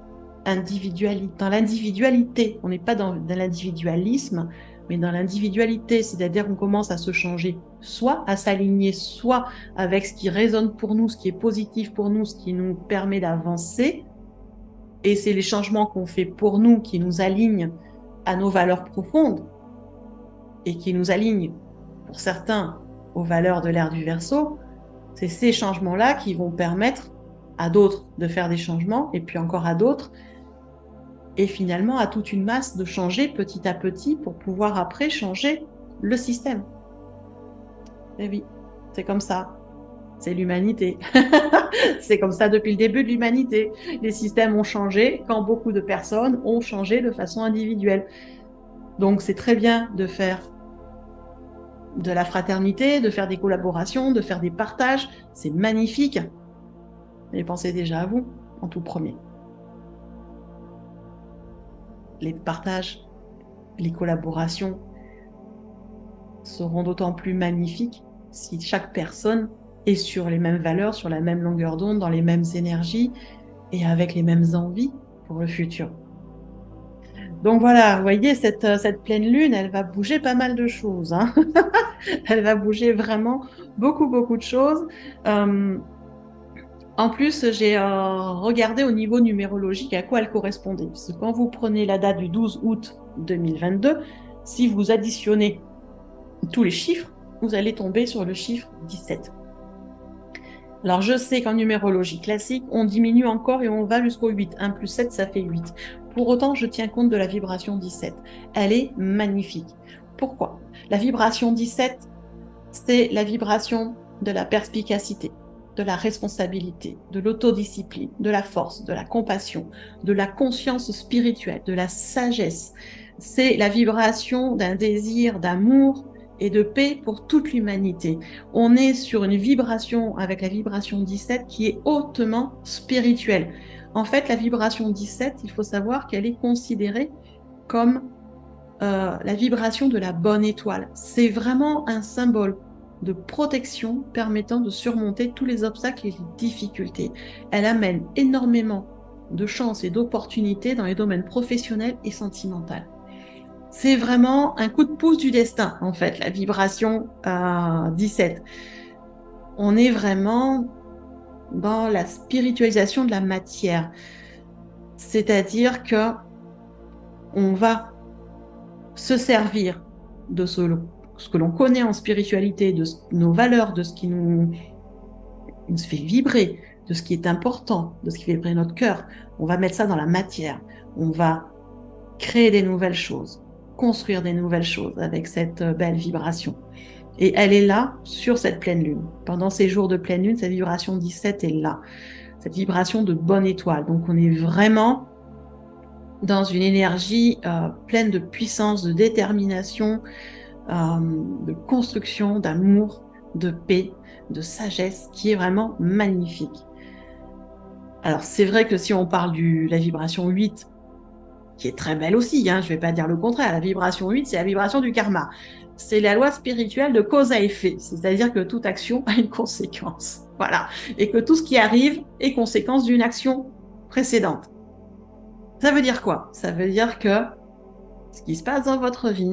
A: dans l'individualité. On n'est pas dans l'individualisme, mais dans l'individualité, c'est-à-dire qu'on commence à se changer, soit à s'aligner, soit avec ce qui résonne pour nous, ce qui est positif pour nous, ce qui nous permet d'avancer. Et c'est les changements qu'on fait pour nous qui nous alignent à nos valeurs profondes et qui nous alignent, pour certains, aux valeurs de l'ère du Verseau. C'est ces changements-là qui vont permettre à d'autres de faire des changements et puis encore à d'autres et finalement à toute une masse de changer petit à petit pour pouvoir après changer le système. Et oui, c'est comme ça. C'est l'humanité. C'est comme ça depuis le début de l'humanité. Les systèmes ont changé quand beaucoup de personnes ont changé de façon individuelle. Donc c'est très bien de faire de la fraternité, de faire des collaborations, de faire des partages. C'est magnifique. Mais pensez déjà à vous en tout premier. Les partages, les collaborations seront d'autant plus magnifiques si chaque personne est sur les mêmes valeurs, sur la même longueur d'onde, dans les mêmes énergies et avec les mêmes envies pour le futur. Donc voilà, vous voyez, cette pleine lune, elle va bouger pas mal de choses. Hein. Elle va bouger vraiment beaucoup, beaucoup de choses. En plus, j'ai regardé au niveau numérologique à quoi elle correspondait. Parce que quand vous prenez la date du 12 août 2022, si vous additionnez tous les chiffres, vous allez tomber sur le chiffre 17. Alors, je sais qu'en numérologie classique, on diminue encore et on va jusqu'au 8. 1 plus 7, ça fait 8. Pour autant, je tiens compte de la vibration 17. Elle est magnifique. Pourquoi ? La vibration 17, c'est la vibration de la perspicacité, de la responsabilité, de l'autodiscipline, de la force, de la compassion, de la conscience spirituelle, de la sagesse. C'est la vibration d'un désir d'amour et de paix pour toute l'humanité. On est sur une vibration avec la vibration 17 qui est hautement spirituelle. En fait, la vibration 17, il faut savoir qu'elle est considérée comme la vibration de la bonne étoile. C'est vraiment un symbole de protection permettant de surmonter tous les obstacles et les difficultés. Elle amène énormément de chances et d'opportunités dans les domaines professionnels et sentimentaux. C'est vraiment un coup de pouce du destin, en fait, la vibration 17. On est vraiment dans la spiritualisation de la matière. C'est-à-dire que on va se servir de ce que l'on connaît en spiritualité, de nos valeurs, de ce qui nous fait vibrer, de ce qui est important, de ce qui fait vibrer notre cœur. On va mettre ça dans la matière. On va créer des nouvelles choses, construire des nouvelles choses avec cette belle vibration. Et elle est là sur cette pleine lune. Pendant ces jours de pleine lune, cette vibration 17 est là. Cette vibration de bonne étoile. Donc on est vraiment dans une énergie pleine de puissance, de détermination, de construction, d'amour, de paix, de sagesse, qui est vraiment magnifique. Alors c'est vrai que si on parle de la vibration 8, qui est très belle aussi, hein, je ne vais pas dire le contraire, la vibration 8, c'est la vibration du karma. C'est la loi spirituelle de cause à effet, c'est-à-dire que toute action a une conséquence. Voilà. Et que tout ce qui arrive est conséquence d'une action précédente. Ça veut dire quoi? Ça veut dire que ce qui se passe dans votre vie,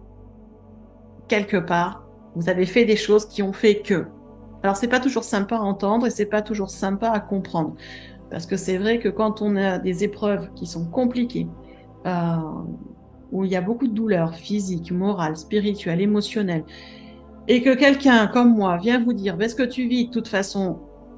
A: quelque part, vous avez fait des choses qui ont fait que. Alors, c'est pas toujours sympa à entendre et c'est pas toujours sympa à comprendre. Parce que c'est vrai que quand on a des épreuves qui sont compliquées, où il y a beaucoup de douleurs physiques, morales, spirituelles, émotionnelles, et que quelqu'un comme moi vient vous dire, ben, ce que tu vis, de toute façon,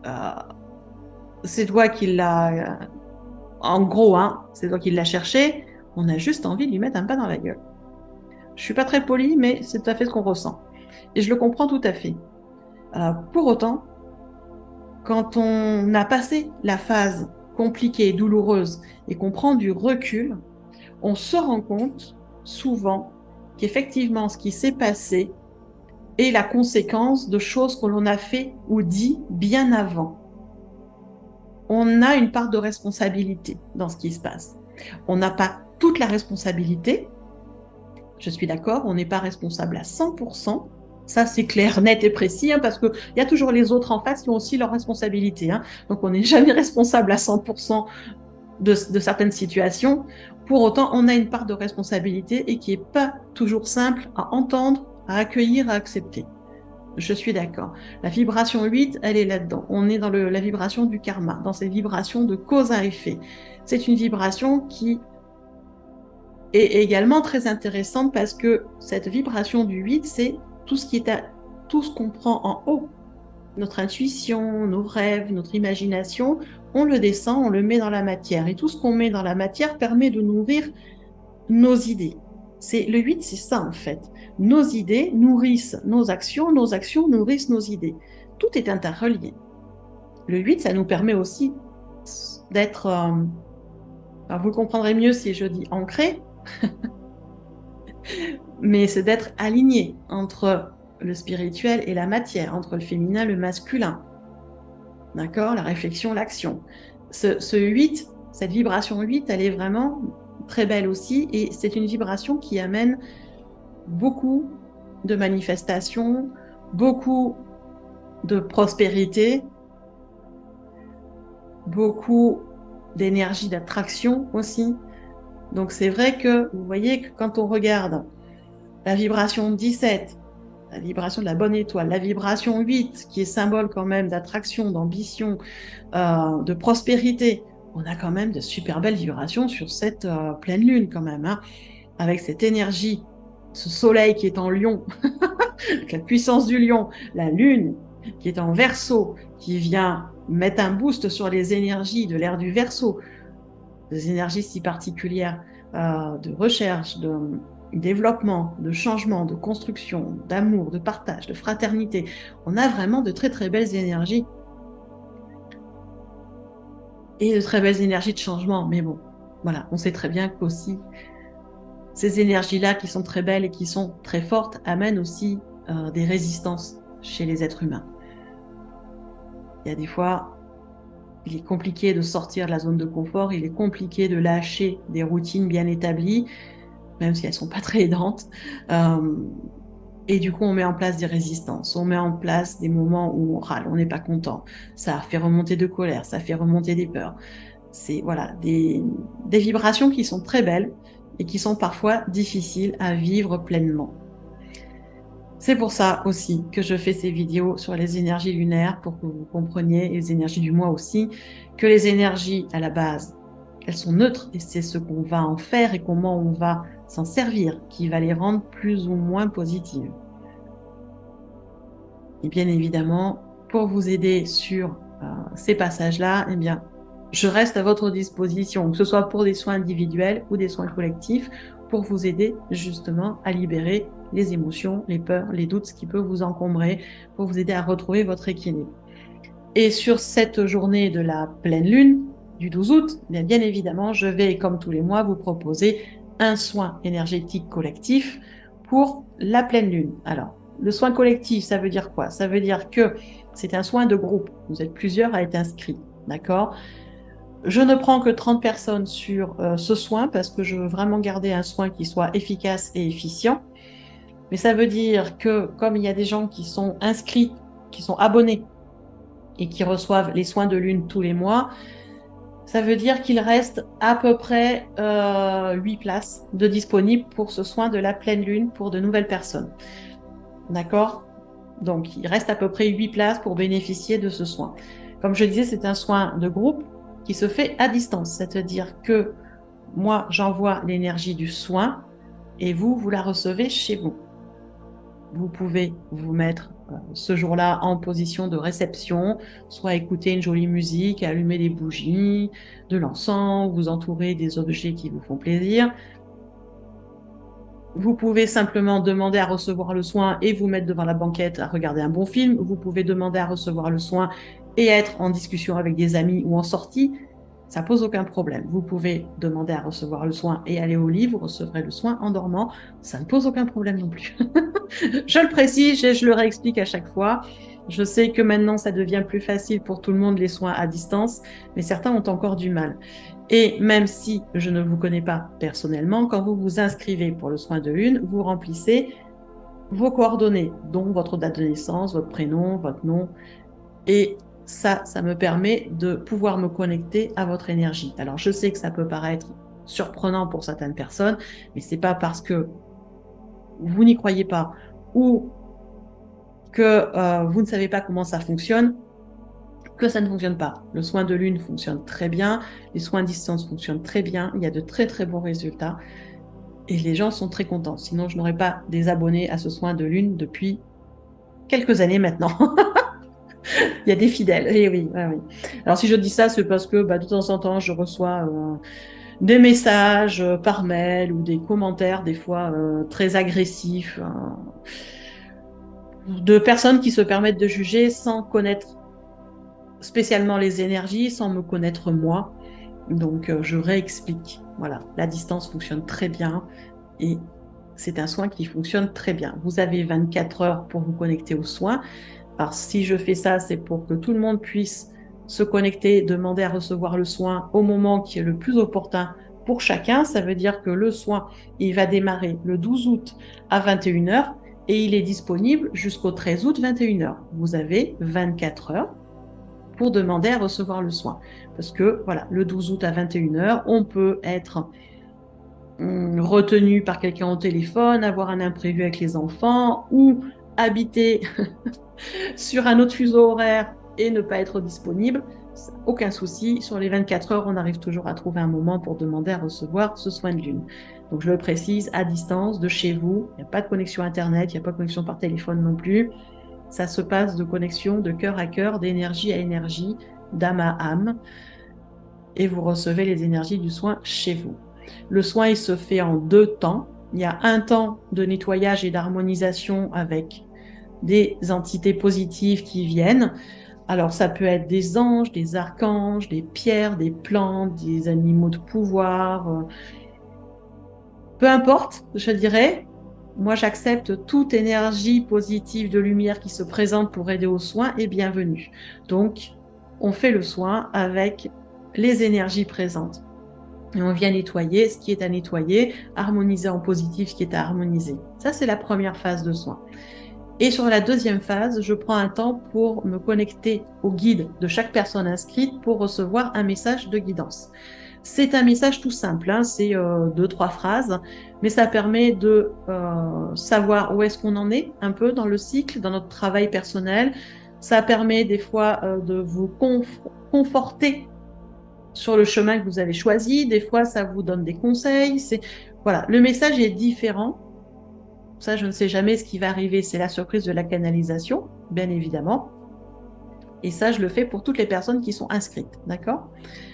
A: c'est toi qui l'as, en gros, hein, c'est toi qui l'as cherché, on a juste envie de lui mettre un pas dans la gueule. Je suis pas très polie, mais c'est tout à fait ce qu'on ressent. Et je le comprends tout à fait. Pour autant, quand on a passé la phase compliquée, douloureuse, et qu'on prend du recul, on se rend compte souvent qu'effectivement, ce qui s'est passé est la conséquence de choses que l'on a fait ou dit bien avant. On a une part de responsabilité dans ce qui se passe. On n'a pas toute la responsabilité. Je suis d'accord, on n'est pas responsable à 100%. Ça, c'est clair, net et précis, hein, parce qu'il y a toujours les autres en face qui ont aussi leurs responsabilités. Hein. Donc, on n'est jamais responsable à 100% de certaines situations. Pour autant, on a une part de responsabilité et qui n'est pas toujours simple à entendre, à accueillir, à accepter. Je suis d'accord. La vibration 8, elle est là-dedans. On est dans la vibration du karma, dans cette vibration de cause à effet. C'est une vibration qui est également très intéressante parce que cette vibration du 8, c'est tout ce qu'on prend en haut. Notre intuition, nos rêves, notre imagination, on le descend, on le met dans la matière. Et tout ce qu'on met dans la matière permet de nourrir nos idées. Le 8, c'est ça en fait. Nos idées nourrissent nos actions nourrissent nos idées. Tout est interrelié. Le 8, ça nous permet aussi d'être, vous le comprendrez mieux si je dis ancré, mais c'est d'être aligné entre le spirituel et la matière, entre le féminin et le masculin. D'accord? La réflexion, l'action. Ce 8, cette vibration 8, elle est vraiment très belle aussi et c'est une vibration qui amène beaucoup de manifestations, beaucoup de prospérité, beaucoup d'énergie d'attraction aussi. Donc c'est vrai que vous voyez que quand on regarde la vibration 17, la vibration de la bonne étoile, la vibration 8, qui est symbole quand même d'attraction, d'ambition, de prospérité, on a quand même de super belles vibrations sur cette pleine lune quand même, hein, avec cette énergie, ce soleil qui est en lion, la puissance du lion, la lune qui est en Verseau, qui vient mettre un boost sur les énergies de l'ère du Verseau, des énergies si particulières de recherche, de développement, de changement, de construction, d'amour, de partage, de fraternité. On a vraiment de très très belles énergies et de très belles énergies de changement. Mais bon, voilà, on sait très bien qu'aussi, ces énergies-là qui sont très belles et qui sont très fortes amènent aussi des résistances chez les êtres humains. Il y a des fois, il est compliqué de sortir de la zone de confort, il est compliqué de lâcher des routines bien établies, même si elles ne sont pas très aidantes. Et du coup, on met en place des résistances, on met en place des moments où on râle, on n'est pas content. Ça fait remonter de colère, ça fait remonter des peurs. C'est voilà, des vibrations qui sont très belles et qui sont parfois difficiles à vivre pleinement. C'est pour ça aussi que je fais ces vidéos sur les énergies lunaires, pour que vous compreniez, et les énergies du mois aussi, que les énergies à la base, elles sont neutres et c'est ce qu'on va en faire et comment on va s'en servir qui va les rendre plus ou moins positives. Et bien évidemment, pour vous aider sur ces passages-là, eh bien, je reste à votre disposition, que ce soit pour des soins individuels ou des soins collectifs, pour vous aider justement à libérer les émotions, les peurs, les doutes, ce qui peut vous encombrer, pour vous aider à retrouver votre équilibre. Et sur cette journée de la pleine lune, du 12 août, bien évidemment, je vais, comme tous les mois, vous proposer un soin énergétique collectif pour la pleine lune. Alors, le soin collectif, ça veut dire quoi? Ça veut dire que c'est un soin de groupe. Vous êtes plusieurs à être inscrits, d'accord? Je ne prends que 30 personnes sur ce soin parce que je veux vraiment garder un soin qui soit efficace et efficient. Mais ça veut dire que comme il y a des gens qui sont inscrits, qui sont abonnés et qui reçoivent les soins de lune tous les mois, ça veut dire qu'il reste à peu près 8 places de disponibles pour ce soin de la pleine lune pour de nouvelles personnes. D'accord? Donc, il reste à peu près 8 places pour bénéficier de ce soin. Comme je disais, c'est un soin de groupe qui se fait à distance. C'est-à-dire que moi, j'envoie l'énergie du soin et vous la recevez chez vous. Vous pouvez vous mettre ce jour-là en position de réception, soit écouter une jolie musique, allumer des bougies, de l'encens, vous entourer des objets qui vous font plaisir. Vous pouvez simplement demander à recevoir le soin et vous mettre devant la banquette à regarder un bon film. Vous pouvez demander à recevoir le soin et être en discussion avec des amis ou en sortie. Ça pose aucun problème. Vous pouvez demander à recevoir le soin et aller au lit. Vous recevrez le soin en dormant. Ça ne pose aucun problème non plus. Je le précise et je le réexplique à chaque fois. Je sais que maintenant, ça devient plus facile pour tout le monde, les soins à distance, mais certains ont encore du mal. Et même si je ne vous connais pas personnellement, quand vous vous inscrivez pour le soin de lune, vous remplissez vos coordonnées, dont votre date de naissance, votre prénom, votre nom. Et ça me permet de pouvoir me connecter à votre énergie. Alors, je sais que ça peut paraître surprenant pour certaines personnes, mais c'est pas parce que vous n'y croyez pas ou que vous ne savez pas comment ça fonctionne que ça ne fonctionne pas. Le soin de lune fonctionne très bien, les soins à distance fonctionnent très bien, il y a de très très bons résultats et les gens sont très contents. Sinon, je n'aurais pas des abonnés à ce soin de lune depuis quelques années maintenant. Il y a des fidèles, et oui, oui, oui. Alors si je dis ça, c'est parce que de temps en temps, je reçois des messages par mail ou des commentaires des fois très agressifs de personnes qui se permettent de juger sans connaître spécialement les énergies, sans me connaître moi. Donc, je réexplique. Voilà, la distance fonctionne très bien et c'est un soin qui fonctionne très bien. Vous avez 24 heures pour vous connecter au soin. Alors, si je fais ça, c'est pour que tout le monde puisse se connecter, demander à recevoir le soin au moment qui est le plus opportun pour chacun. Ça veut dire que le soin, il va démarrer le 12 août à 21 heures et il est disponible jusqu'au 13 août 21 heures. Vous avez 24 heures pour demander à recevoir le soin. Parce que, voilà, le 12 août à 21 heures, on peut être retenu par quelqu'un au téléphone, avoir un imprévu avec les enfants, ou habiter sur un autre fuseau horaire et ne pas être disponible. Aucun souci, sur les 24 heures, on arrive toujours à trouver un moment pour demander à recevoir ce soin de lune. Donc je le précise, à distance, de chez vous, il n'y a pas de connexion Internet, il n'y a pas de connexion par téléphone non plus. Ça se passe de connexion de cœur à cœur, d'énergie à énergie, d'âme à âme, et vous recevez les énergies du soin chez vous. Le soin, il se fait en 2 temps. Il y a un temps de nettoyage et d'harmonisation avec des entités positives qui viennent. Alors, ça peut être des anges, des archanges, des pierres, des plantes, des animaux de pouvoir. Peu importe, je dirais. Moi, j'accepte toute énergie positive de lumière qui se présente pour aider au soin et bienvenue. Donc, on fait le soin avec les énergies présentes. Et on vient nettoyer ce qui est à nettoyer, harmoniser en positif ce qui est à harmoniser. Ça, c'est la première phase de soin. Et sur la deuxième phase, je prends un temps pour me connecter au guide de chaque personne inscrite pour recevoir un message de guidance. C'est un message tout simple, hein, c'est 2-3 phrases, mais ça permet de savoir où est-ce qu'on en est un peu dans le cycle, dans notre travail personnel. Ça permet des fois de vous conforter sur le chemin que vous avez choisi. Des fois, ça vous donne des conseils. Voilà, le message est différent. Ça, je ne sais jamais ce qui va arriver. C'est la surprise de la canalisation, bien évidemment. Et ça, je le fais pour toutes les personnes qui sont inscrites, d'accord?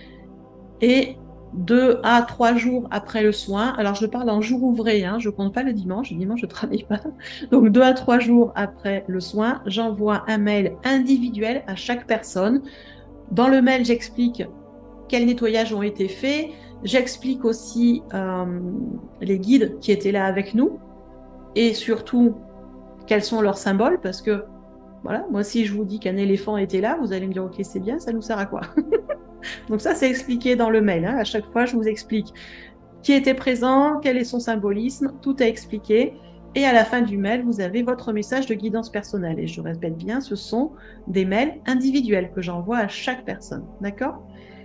A: Et 2 à 3 jours après le soin, alors je parle en jour ouvré, hein, je ne compte pas le dimanche je ne travaille pas. Donc 2 à 3 jours après le soin, j'envoie un mail individuel à chaque personne. Dans le mail, j'explique quels nettoyages ont été faits. J'explique aussi les guides qui étaient là avec nous et surtout quels sont leurs symboles parce que voilà, moi si je vous dis qu'un éléphant était là, vous allez me dire ok c'est bien, ça nous sert à quoi? Donc ça c'est expliqué dans le mail, hein. À chaque fois je vous explique qui était présent, quel est son symbolisme, tout est expliqué. Et à la fin du mail, vous avez votre message de guidance personnelle. Et je répète bien, ce sont des mails individuels que j'envoie à chaque personne. D'accord?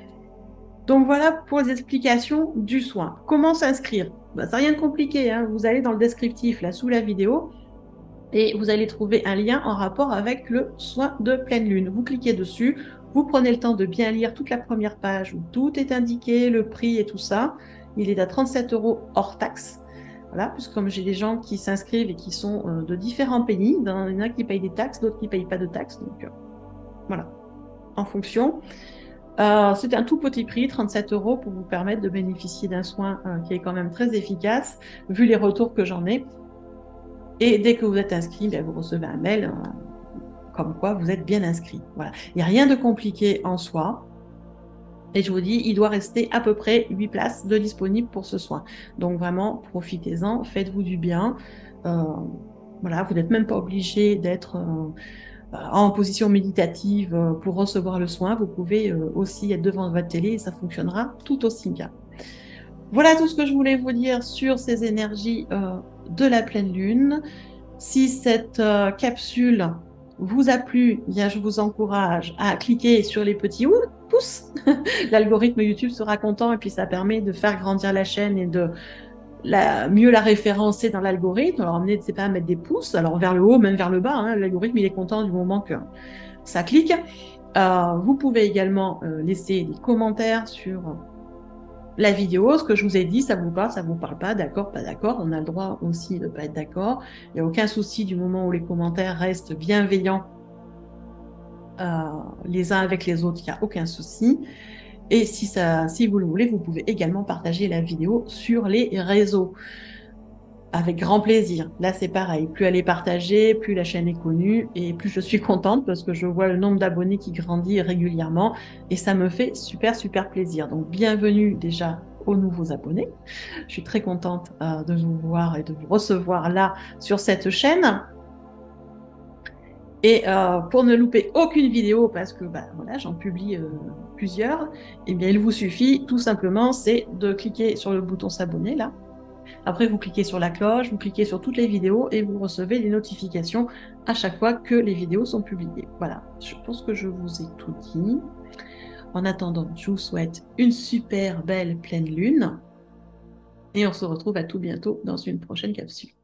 A: Donc voilà pour les explications du soin. Comment s'inscrire? C'est rien de compliqué, hein. Vous allez dans le descriptif là sous la vidéo et vous allez trouver un lien en rapport avec le soin de pleine lune. Vous cliquez dessus, vous prenez le temps de bien lire toute la première page où tout est indiqué, le prix et tout ça. Il est à 37 € hors taxe. Voilà, puisque comme j'ai des gens qui s'inscrivent et qui sont de différents pays, il y en a qui payent des taxes, d'autres qui ne payent pas de taxes. Donc voilà, en fonction. C'est un tout petit prix, 37 € pour vous permettre de bénéficier d'un soin qui est quand même très efficace, vu les retours que j'en ai. Et dès que vous êtes inscrit, vous recevez un mail comme quoi vous êtes bien inscrit. Voilà. Il n'y a rien de compliqué en soi. Et je vous dis, il doit rester à peu près 8 places de disponibles pour ce soin. Donc vraiment, profitez-en, faites-vous du bien. Voilà, vous n'êtes même pas obligé d'être en position méditative pour recevoir le soin. Vous pouvez aussi être devant votre télé et ça fonctionnera tout aussi bien. Voilà tout ce que je voulais vous dire sur ces énergies de la pleine lune. Si cette capsule vous a plu, bien je vous encourage à cliquer sur les petits pouces. L'algorithme YouTube sera content et puis ça permet de faire grandir la chaîne et de mieux la référencer dans l'algorithme. Alors n'hésitez pas à mettre des pouces, alors vers le haut, même vers le bas. Hein. L'algorithme il est content du moment que ça clique. Vous pouvez également laisser des commentaires sur la vidéo, ce que je vous ai dit, ça vous parle pas, d'accord, pas d'accord, on a le droit aussi de ne pas être d'accord, il n'y a aucun souci du moment où les commentaires restent bienveillants les uns avec les autres, il n'y a aucun souci. Et si vous le voulez, vous pouvez également partager la vidéo sur les réseaux. Avec grand plaisir. Là, c'est pareil. Plus elle est partagée, plus la chaîne est connue et plus je suis contente parce que je vois le nombre d'abonnés qui grandit régulièrement et ça me fait super, super plaisir. Donc, bienvenue déjà aux nouveaux abonnés. Je suis très contente de vous voir et de vous recevoir là sur cette chaîne. Et pour ne louper aucune vidéo, parce que voilà, j'en publie plusieurs, eh bien, il vous suffit tout simplement, c'est de cliquer sur le bouton s'abonner là. Après, vous cliquez sur la cloche, vous cliquez sur toutes les vidéos et vous recevez des notifications à chaque fois que les vidéos sont publiées. Voilà, je pense que je vous ai tout dit. En attendant, je vous souhaite une super belle pleine lune et on se retrouve à tout bientôt dans une prochaine capsule.